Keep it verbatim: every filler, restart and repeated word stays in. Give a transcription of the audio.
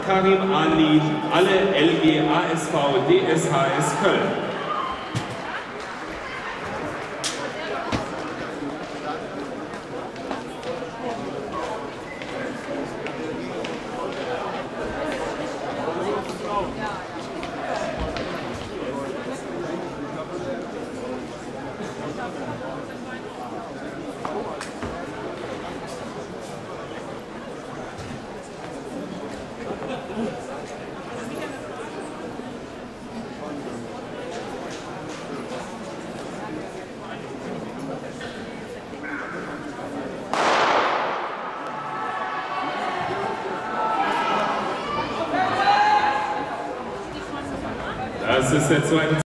Karim Ali, alle L G A S V D S H S Köln. Das ist der zweite